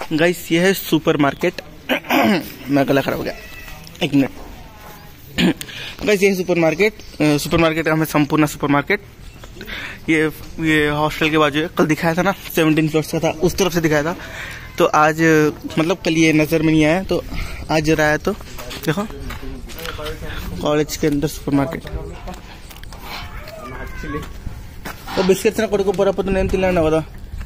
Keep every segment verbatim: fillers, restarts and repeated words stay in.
Guys ये है super market. मैं गला खराब हो गया, एक मिनट। गाइस ये है सुपर मार्केट। सुपर मार्केट का हमें संपूर्ण सुपर मार्केट। ये ये हॉस्टल के बाजू है। कल दिखाया था ना सेवनटीन फ्लोर्स का था, उस तरफ से दिखाया था। तो आज मतलब कल ये नजर में नहीं आया, तो आज जरा आया तो देखो कॉलेज के अंदर सुपर मार्केट। तो बिस्किट्स ना कोड़को पूरा पता नहीं तिलना होगा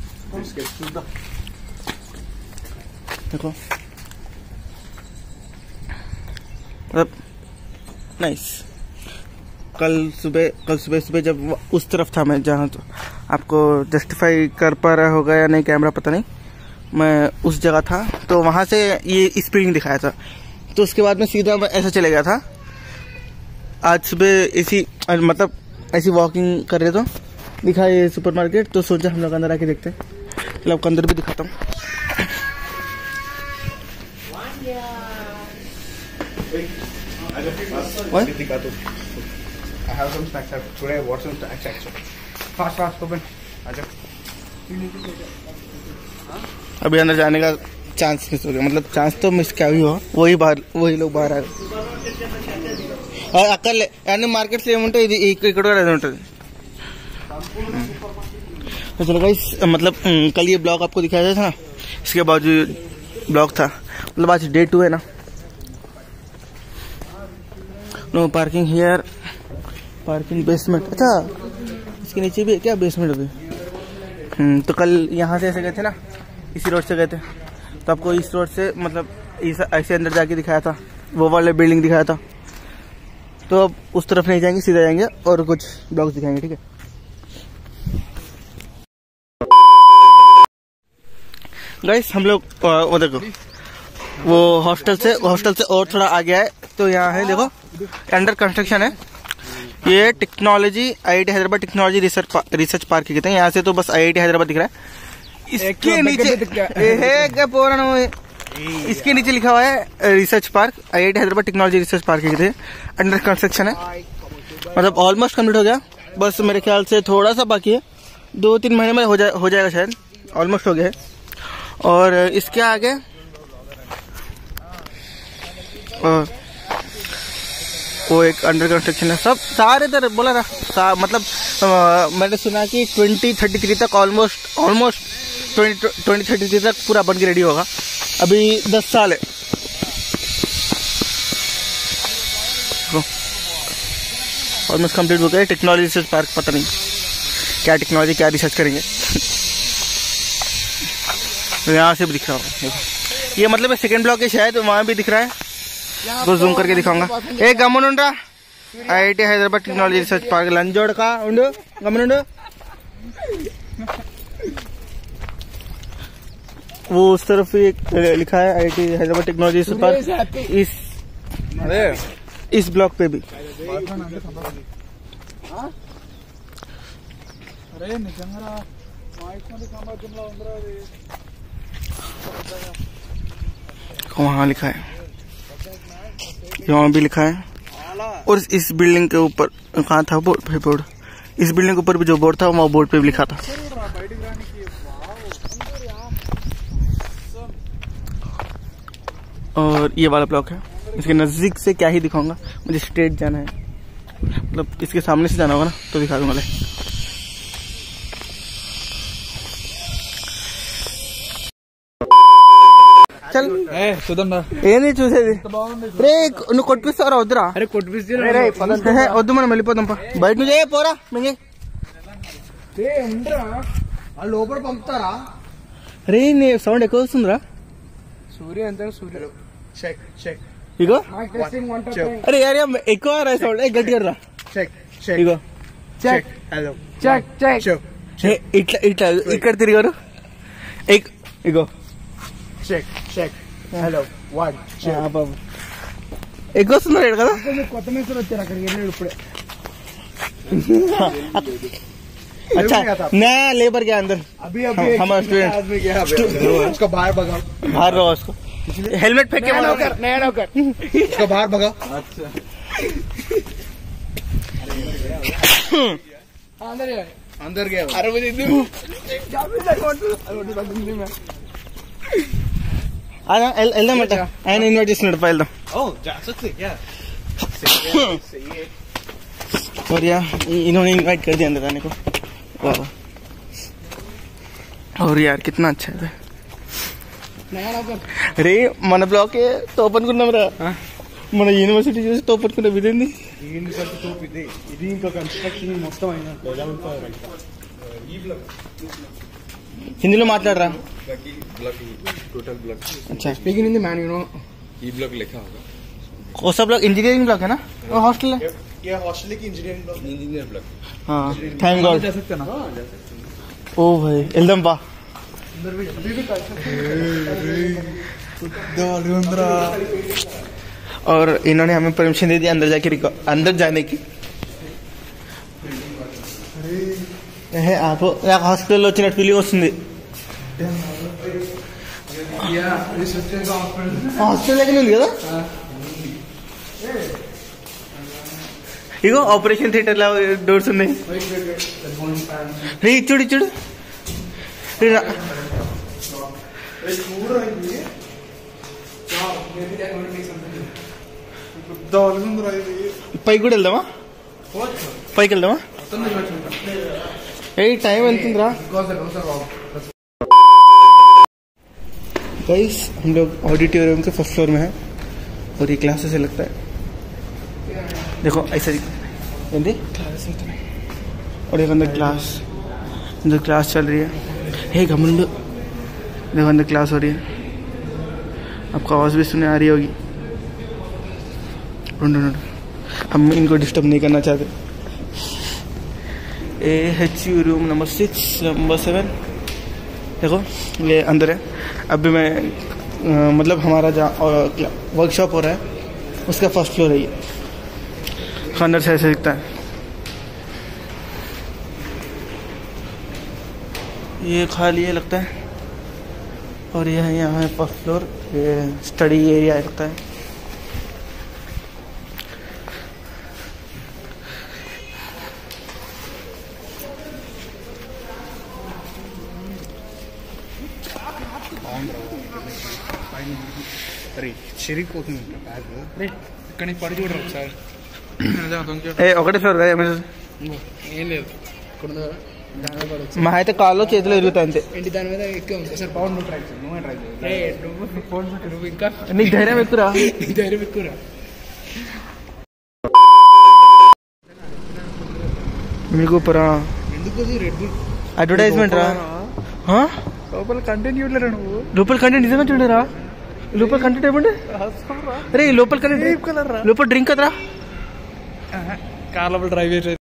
देखो, मतलब नाइस। कल सुबह कल सुबह सुबह जब उस तरफ था मैं, जहाँ तो आपको जस्टिफाई कर पा रहा होगा या नहीं कैमरा पता नहीं, मैं उस जगह था। तो वहां से ये स्प्रिंग दिखाया था, तो उसके बाद में सीधा मैं ऐसा चले गया था। आज सुबह इसी मतलब ऐसी वॉकिंग कर रहे तो दिखा ये सुपर मार्केट, तो सोचा हम लोग अंदर आके देखते हैं। चलो आपको अंदर भी दिखाता हूँ। अभी अंदर जाने का चांस मिस हो गया, मतलब चांस तो मिस क्या भी हो, वही बाहर वही लोग बाहर आए। और अक्कल यानी मार्केट से ఏముంటే ఇది ఇక్కడ కూడా అది ఉంటుంది। तो चलो गाइस, मतलब कल ये ब्लॉग आपको दिखाया था ना, इसके बाद ब्लॉग था, मतलब आज डे टू है ना। No parking here, parking basement. अच्छा इसके नीचे भी है क्या बेसमेंट अभी? हम्म तो कल यहाँ से ऐसे गए थे ना, इसी रोड से गए थे, तो आपको इस रोड से मतलब ऐसे अंदर जाके दिखाया था, वो वाले बिल्डिंग दिखाया था। तो अब उस तरफ नहीं जाएंगे, सीधा जाएंगे और कुछ ब्लॉग्स दिखाएंगे, ठीक है। गाइस हम लोग वो देखो, वो हॉस्टल से हॉस्टल से और थोड़ा आगे है, तो यहाँ है देखो अंडर कंस्ट्रक्शन है। ये technology IIT Hyderabad technology research research park कहते हैं। यहाँ से तो बस आईआईटी हैदराबाद दिख रहा है। इसके नीचे इसके नीचे लिखा हुआ है research park, IIT Hyderabad technology research park कहते हैं। अंडर कंस्ट्रक्शन है, मतलब ऑलमोस्ट कंप्लीट हो गया, बस मेरे ख्याल से थोड़ा सा बाकी है, दो तीन महीने में हो जाए हो जाएगा शायद, ऑलमोस्ट हो गया है। और इसके आगे और वो एक अंडर कंस्ट्रक्शन है, सब सारे इधर बोला ना, मतलब आ, मैंने सुना कि ट्वेंटी थर्टी थ्री तक almost almost twenty twenty thirty three तक पूरा बन के रेडी होगा। अभी दस साल है। ऑलमोस्ट कंप्लीट हो गया। टेक्नोलॉजी रिसर्च पार्क, पता नहीं क्या टेक्नोलॉजी क्या रिसर्च करेंगे। यहाँ से भी दिख रहा होगा, ये मतलब सेकंड ब्लॉक है शायद, वहाँ भी दिख रहा है, तो जूम करके दिखाऊंगा। ए गमनुंडा IIT Hyderabad technology research park लंजोड़ का उंडू गमनुंडू। वो उस तरफ एक लिखा है IIT Hyderabad technology research park, इस इस ब्लॉक पे भी। वहाँ लिखा है, यहाँ भी लिखा है, और इस बिल्डिंग के ऊपर कहाँ था बोर्ड, बोर्ड इस बिल्डिंग के ऊपर भी जो बोर्ड था वो बोर्ड पे भी लिखा था। और ये वाला ब्लॉक है, इसके नजदीक से क्या ही दिखाऊंगा, मुझे स्ट्रेट जाना है, मतलब इसके सामने से जाना होगा ना, तो दिखा दूंगा। चल ఏంది చూసేది రే, నువ్వు కొట్టిస్తారా వద్దురా? అరే కొట్టిస్తే వద్దు, మనం వెళ్ళిపోదాం బయట నుంచి. పోరా మింగి లోపల పంపుతారా? రే నీ సౌండ్ ఎక్కువ వస్తుందిరా. సూర్య ఎంత సూర్య ఇగో, అరే యార్ ఎక్కువ రా సౌండ్, గట్టిగా రా. ఇగో ఇట్లా ఇట్లా ఇక్కడ తిరిగారు. ఇగో హలో వన్ ఎక్కువ వస్తున్నారు కదా. కొత్త మెసేజ్ వచ్చారు అక్కడికి వెళ్ళాడు ఇప్పుడే. अच्छा नया लेबर क्या अंदर अभी अभी हमारा स्टूडेंट, उसका बाहर भगाओ, बाहर रहो उसको, हेलमेट फेंक के नया नौकर, नया नौकर उसको बाहर भगाओ। अच्छा अंदर गया, अंदर गया। अरे मुझे వెళ్దాం అంట ఆయన ఇన్వైట్ చేస్తున్నాడు వెళ్దాం. और यार इन्होंने इनवाइट कर दिया अंदर आने को. और यार कितना अच्छा है. రే మన బ్లాకే తోపు అనుకున్నాం రా. మన యూనివర్సిటీ చూసి తోపు అనుకున్నాం. ఇదేంది యూనివర్సిటీ తోపు? ఇది ఇది ఇంకా కన్స్ట్రక్షన్ మొత్తం అయినట్టు. हिंदी మాట్లాడరా. अच्छा speaking Hindi man you know. E block लिखा होगा. कौन सा ब्लॉक? इंजीनियरिंग ब्लॉक है ना. वो हॉस्टल है. ये हॉस्टल की इंजीनियरिंग ब्लॉक. Engineer block. हाँ थैंक गॉड. जा सकते ना. ओ भाई एकदम बा. अंदर भी अभी भी कर सकते. और इन्होंने हमें परमिशन दे दिया अंदर जाके अंदर जाने की. है आप हॉस्पिटल వచ్చినట్టు ఫీలింగ్ వస్తుంది. హాస్పిటల్ దగ్గర ఉంది కదా. ఇగో ఆపరేషన్ థియేటర్ లా డోర్స్ ఉన్నాయి. ఇచ్చుడు ఇచ్చుడు పైకి కూడా వెళ్దామా? పైకి వెళ్దామా? ए टाइम एंतरा गाइस. हम लोग ऑडिटोरियम के फर्स्ट फ्लोर में हैं और ये क्लास से लगता है. देखो ऐसा क्लास और एक अंदर क्लास अंदर क्लास चल रही है. हे घमंड देखो अंदर क्लास हो रही है. आपको आवाज़ भी सुनने आ रही होगी. हम इनको डिस्टर्ब नहीं करना चाहते. A H U room number six number seven. देखो ये अंदर है. अभी मैं आ, मतलब हमारा जहाँ वर्कशॉप हो रहा है उसका फर्स्ट फ्लोर है ये. अंदर से ऐसे दिखता है. ये खाली है लगता है. और यह यहाँ है फर्स्ट फ्लोर. ये स्टडी एरिया लगता है. ఒకటే ఫ్లోర్ కదా ఏం లేదు. మా అయితే కాల్లో చేతిలో ఇరుగుతాయి అంతే. దాని మీద ఎక్కువ నీకు ధైర్యం ఎక్కురా. ధైర్యం ఎక్కురా. మీకు పరా అడ్వర్టైజ్మెంట్ రా. లోపల కంటెంట్ చూడలేరా నువ్వు? లోపల కంటెంట్ నిజంగా చూడరా. లోపల కంటెంట్ ఏమంటే అరే లోపల కంటెంట్ లోపల డ్రింక్ కదరా. Car drive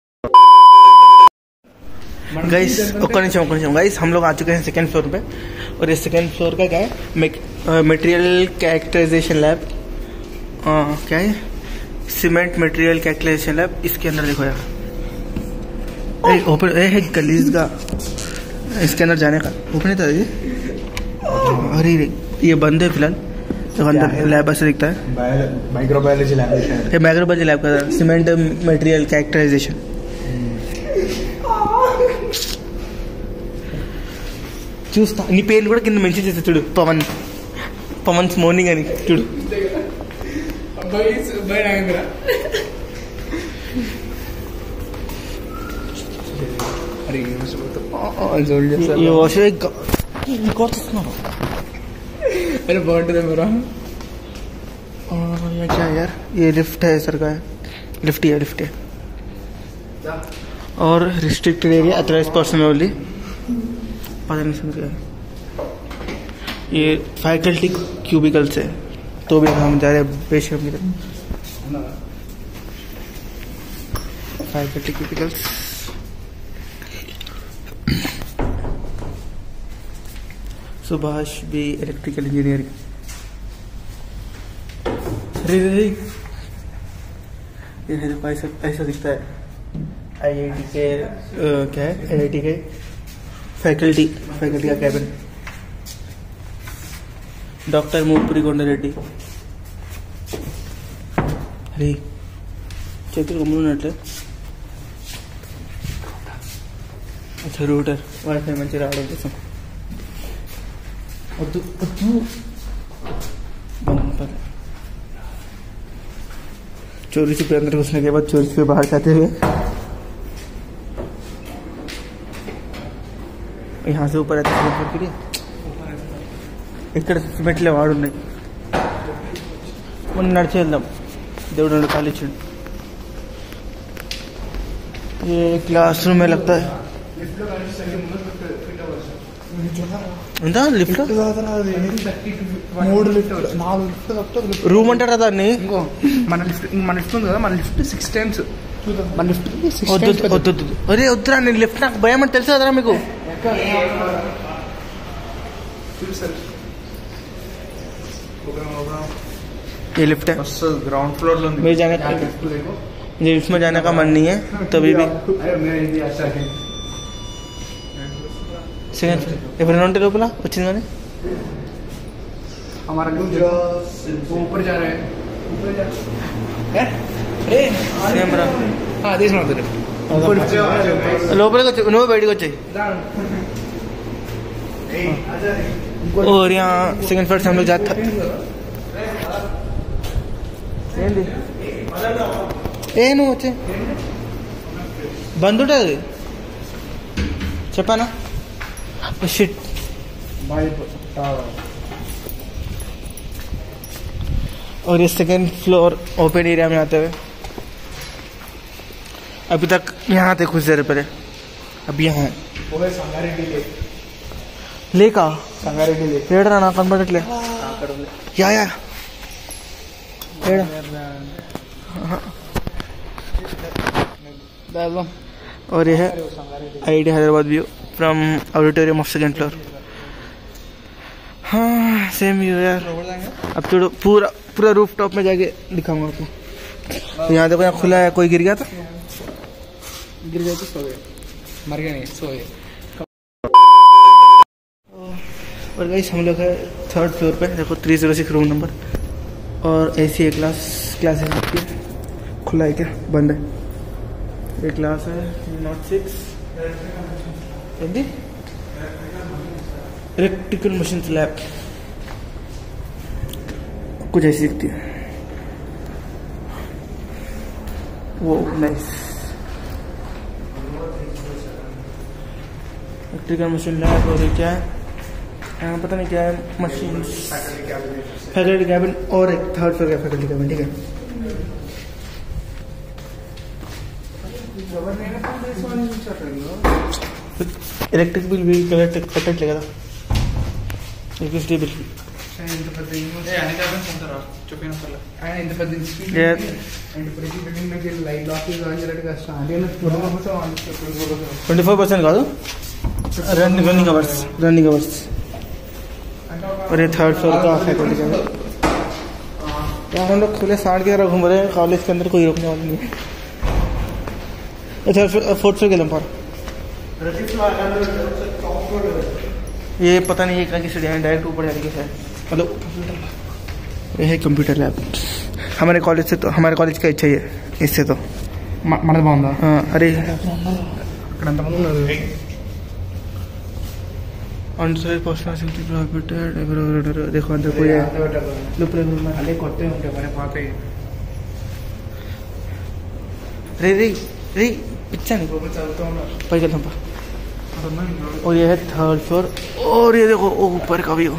guys. ఒక్క నిమిషం ఒక్క నిమిషం गाइस. हम लोग आ चुके हैं सेकंड फ्लोर पे. और ये सेकंड फ्लोर का क्या है? Material characterisation lab. क्या है? Cement material characterisation lab. इसके अंदर देखो यार ओपन है गलीज का. इसके अंदर जाने का ओपन था ये. अरे ये बंद है फिलहाल. तो अंदर लैब ऐसे दिखता है. माइक्रोबायोलॉजी लैब है. माइक्रोबायोलॉजी लैब का सीमेंट मटेरियल कैरेक्टराइजेशन. చూస్తా నీ పేర్లు కూడా కింద మెన్షన్ చేస్తా చూడు. పవన్ పవన్స్ మార్నింగ్ అని చూడు. अरे बांटते मेरा. ये क्या यार? ये लिफ्ट है सर का. लिफ्ट है लिफ्ट है. और restricted area authorised person only. पता नहीं समझ गया. ये फैकल्टी क्यूबिकल्स है. तो भी हम जा रहे हैं बेशक की तरफ. Faculty cubicles. सुभाष भी इलेक्ट्रिकल इंजीनियरिंग. अरे रे ये देखो ऐसा ऐसा दिखता है. आईआईटी के आ, क्या है आईआईटी के फैकल्टी फैकल्टी का कैबिन. डॉक्टर मूलपुरी కొండారెడ్డి. अरे చేతులు గమ్మున్నట్లే. अच्छा रूटर वाईफाई మంచి రావడం కోసం. వద్దు వద్దు पर चोरी छुपे अंदर घुसने के बाद चोरी छुपे बाहर जाते हुए यहाँ से ऊपर आते ఇక్కడ మెట్లే వాడున్నాయి మనం నడిచి వెళ్దాం దేవుడు ఖాళీ ఇచ్చిండు ये क्लासरूम में लगता है ఉందా లిఫ్ట్ మూడు లిఫ్ట్ నాలుగు లిఫ్ట్ రూమ్ అంటారా దాన్ని ఇంకో మన లిఫ్ట్ మన లిఫ్ట్ ఉంది కదా మన లిఫ్ట్ సిక్స్ టైమ్స్ మన లిఫ్ట్ వద్దు వద్దు అరే వద్దురా నేను లిఫ్ట్ నాకు భయం అని తెలుసు కదరా మీకు ये लिफ्ट है ग्राउंड फ्लोर मेरे जाने का लिफ्ट में जाने का मन नहीं है तभी भी सेकंड ఎవరైనా ఉంటే లోపల వచ్చింది కానీ हमारा ऊपर जा रहे हैं ऊपर जा रहे हैं సేమ్ రా हां दिस नॉट द लिफ्ट లోపలికి వచ్చి నువ్వు బయటికి వచ్చాయి और यहाँ सेकंड फ्लोर से हम लोग जाते ఏ నువ్వు వచ్చే బంద్ ఉంటుంది చెప్పానా शिट और ये सेकेंड फ्लोर ओपन एरिया में आते हुए अभी तक यहाँ थे कुछ देर पहले अब यहाँ है लेका संगारेड्डी लेक ఏడరా నాకు కనబడట్లే యా యా ఏడా और ये है ID Hyderabad view from auditorium of second floor हाँ सेम व्यू यार अब छोड़ो पूरा पूरा रूफ टॉप में जाके दिखाऊंगा आपको तो यहाँ देखो यहाँ खुला है कोई गिर गया था गिर गया तो सो गए मर गया नहीं सो गए और गाइस हम लोग है थर्ड फ्लोर पे देखो three zero six room number और ऐसी है क्लास क्लास है आपकी खुला है क्या बंद है ये क्लास है nought six electrical machine lab कुछ ऐसी दिखती है वो नाइस इलेक्ट्रिकल मशीन लैब और क्या है यहाँ पता नहीं क्या है मशीन फैकल्टी कैबिन और एक थर्ड फ्लोर का फैकल्टी कैबिन ठीक है इलेक्ट्रिक बिल भी इलेक्ट्रिक कट लेगा था electricity bill twenty four percent కాదు रनिंग अवर्स रनिंग अवर्स और ये थर्ड फ्लोर का फैकल्टी का यार हम लोग खुले साठ की तरह घूम रहे हैं कॉलेज के अंदर कोई रोकने वाला नहीं है फोर्थ फ्लोर के लंपर ये पता नहीं है की सीढ़ियाँ डायरेक्ट ऊपर जाने की है मतलब ये है कंप्यूटर लैब हमारे कॉलेज से तो हमारे कॉलेज का इच्छा ही है इससे तो मन बाగుందా हाँ अरे अनसाइड पर्सनल सेफ्टी प्रोहिबिटेड देखो अंदर कोई है लुपले में అదే కొత్త ఉంటాయి మన పాతయి रे रे रे पिक्चर नहीं చదువుతూ ఉన్నారు पैसा थम्पा और ये है थर्ड फ्लोर और ये देखो ऊपर का व्यू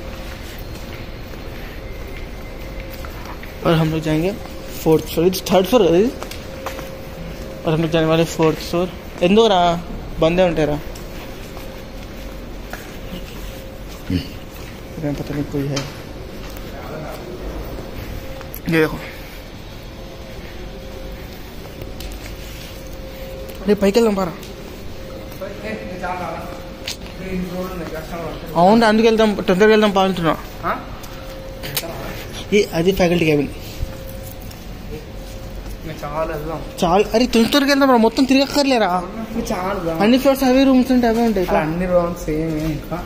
और हम लोग जाएंगे फोर्थ फ्लोर थर्ड फ्लोर और हम लोग जाने वाले फोर्थ फ्लोर एंदो रा बंदे ఉంటారా पता नहीं कोई है ये देखो अरे पैकल नंबर అవును అందుకు వెళ్దాం తొందరగా వెళ్దాం బాగుంటున్నా ये అది ఫ్యాకల్టీ క్యాబిన్ చాలా అరే తొందరగా వెళ్దాం రా మొత్తం తిరగక్కర్లేరా అన్ని ఫ్లోర్స్ అవే రూమ్స్ ఉంటాయి అవే ఉంటాయి అన్ని రూమ్స్ సేమ్ ఇంకా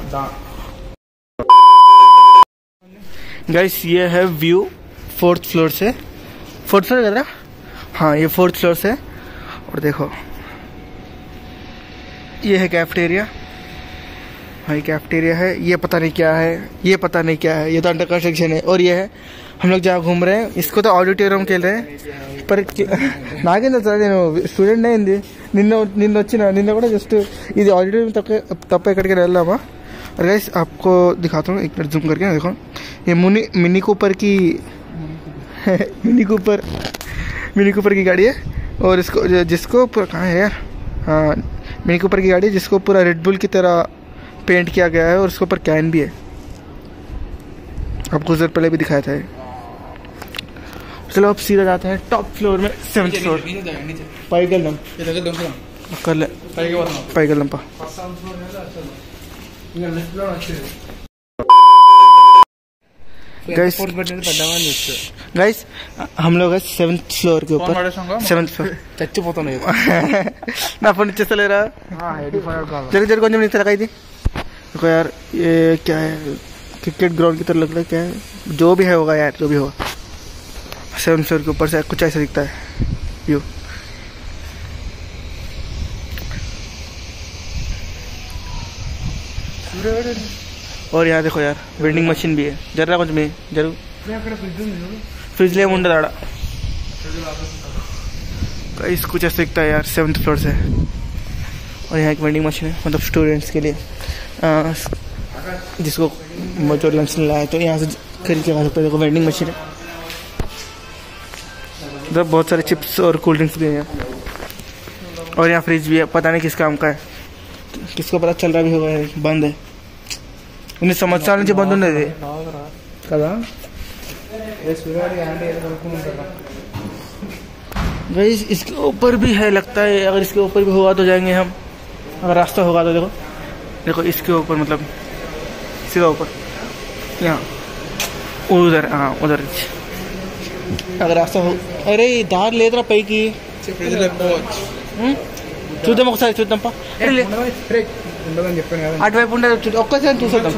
गाइस ये है व्यू फोर्थ फ्लोर से फोर्थ फ्लोर कदरा हाँ ये फोर्थ फ्लोर से और देखो ये है कैफेटेरिया भाई कैफेटेरिया है, ये पता नहीं क्या है, ये पता नहीं क्या है, ये तो अंडर कंस्ट्रक्शन है। और ये है हम लोग जहाँ घूम रहे हैं, इसको तो ऑडिटोरियम खेल रहे हैं पर नागेंद्र सर स्टूडेंट नहीं हिंदी నిన్న నిన్న వచ్చిన నిన్న కూడా జస్ట్ ఇది ఆడిటోరియం तक तप इकड़के रह रहा और गाइस आपको दिखाता हूँ एक मिनट जूम करके, देखो ये मुनी मिनी कूपर की मिनी कूपर मिनी कूपर की गाड़ी है। और इसको जिसको पूरा कहाँ है यार, हाँ मिनी कूपर की गाड़ी है जिसको पूरा रेड बुल की तरह पेंट किया गया है और उसके ऊपर कैन भी है, आपको उधर पहले भी दिखाया था। चलो अब सीधा जाते हैं टॉप फ्लोर में, सेवंथ फ्लोर पैगल नम कर ले पैगल नंपा। गाइस गाइस हम लोग सेवंथ फ्लोर के ऊपर, सेवंथ फ्लोर చచ్చిపోతాను నా ఫోన్ ఇచ్చేస్తలేరా जरूर जरूर కొంచెం नीचे लगाई थी। देखो यार ये क्या है, क्रिकेट ग्राउंड की तरह लग रहा है, क्या है जो भी है होगा यार, जो भी होगा। सेवन फ्लोर के ऊपर से कुछ ऐसा दिखता है व्यू। और यहाँ देखो यार वेंडिंग मशीन भी है, जरा कुछ में जरूर फ्रिज ले मुंडा दाड़ा इस कुछ ऐसा दिखता है यार सेवन्थ फ्लोर से। और यहाँ एक वेंडिंग मशीन है, मतलब स्टूडेंट्स के लिए आ, जिसको जो लंच नहीं लाया तो यहाँ से खरीद के खा सकते हैं। देखो वेंडिंग मशीन है, इधर बहुत सारे चिप्स और कोल्ड ड्रिंक्स भी हैं। और यहाँ फ्रिज भी है, पता नहीं किस काम का है, किसको पता चल रहा भी होगा बंद है। उन्हें समझता नहीं बंद होने दे कदा भाई। इसके ऊपर भी है लगता है, अगर इसके ऊपर भी होगा तो जाएंगे हम, अगर रास्ता होगा तो। देखो देखो इसके ऊपर मतलब सीधा ऊपर यहाँ उधर, हाँ उधर अगर रास्ता हो। अरे दार ले रहा पैकी చూద్దాం ఒకసారి చూద్దాంపా అటువైపు ఉండదు ఒక్కసారి చూసేద్దాం।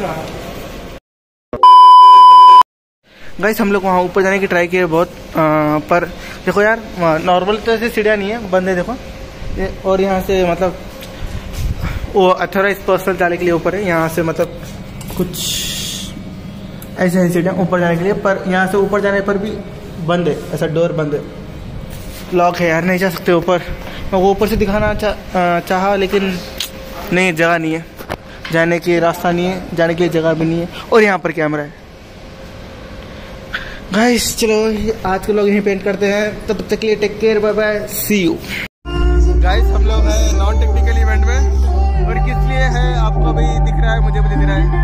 गाइस हम लोग वहाँ ऊपर जाने की ट्राई किए बहुत आ, पर देखो यार नॉर्मल तो ऐसे सीढ़ियाँ नहीं है, बंद है देखो ये। और यहाँ से मतलब वो अथॉराइज पर्सनल जाने के लिए ऊपर है, यहाँ से मतलब कुछ ऐसे हैं सीढ़ियाँ ऊपर जाने के लिए, पर यहाँ से ऊपर जाने पर भी बंद है, ऐसा डोर बंद है, लॉक है यार, नहीं जा सकते ऊपर। मैं वो ऊपर से दिखाना चा, चाहा लेकिन नहीं, जगह नहीं है, जाने की रास्ता नहीं है, जाने की जगह भी नहीं है। और यहाँ पर कैमरा है। गाइस चलो आज के लोग यहीं पेंट करते हैं, तब तक के लिए take care, bye bye, see you. Guys हम लोग हैं नॉन टेक्निकल इवेंट में, और किस लिए है आपको अभी दिख रहा है, मुझे भी दिख रहा है।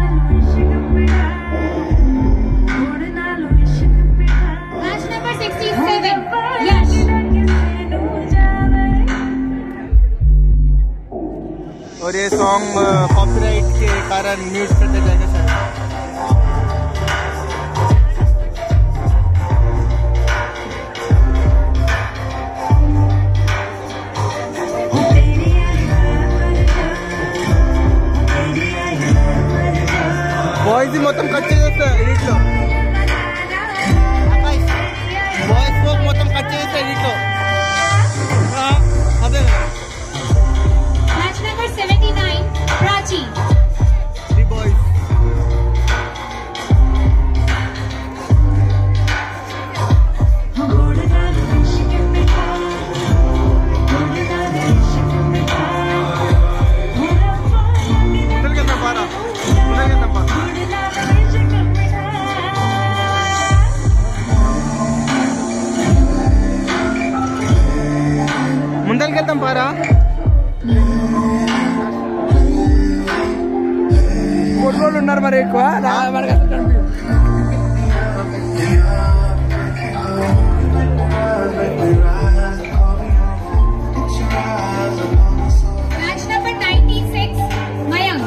और ये सॉन्ग कॉपीराइट के कारण म्यूट करते जाएंगे सर। బాయ్స్ మొత్తం కట్ చేస్తా ఎడిట్ లో, బాయ్స్ మొత్తం కట్ చేస్తా ఎడిట్ లో అదే seventy-nine, Prachi. The boys. ముందరికి వెళ్తాం పారా, ఫోటోలు ఉన్నారు మరి ఎక్కువ Match number ninety-six, Mayank.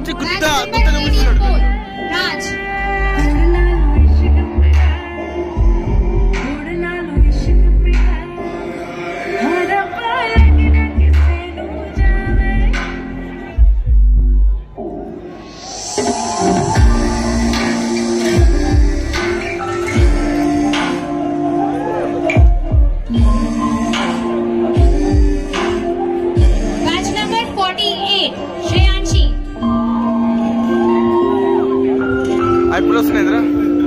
వచ్చి గుత్త Match గుత్త number చూపిస్తున్నాడు. eighty-four, Raj. Match number forty-eight, Shreyanshi. ఇప్పుడు వస్తున్నాయిరా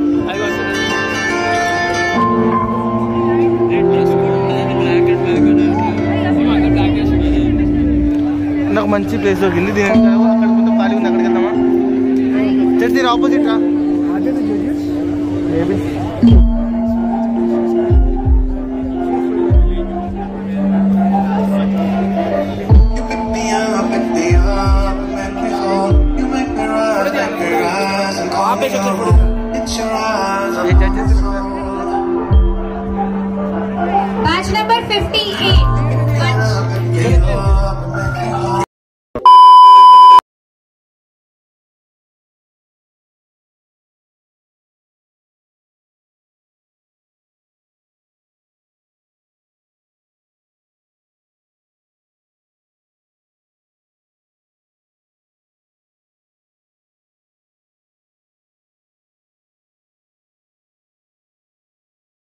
నాకు మంచి ప్లేస్ దొరికింది. దీని అక్కడ కొంచెం ఖాళీ ఉంది, అక్కడికి వెళ్దామా? చర్చ్ దీని ఆపోజిట్ రా. Maybe Match number fifty-eight.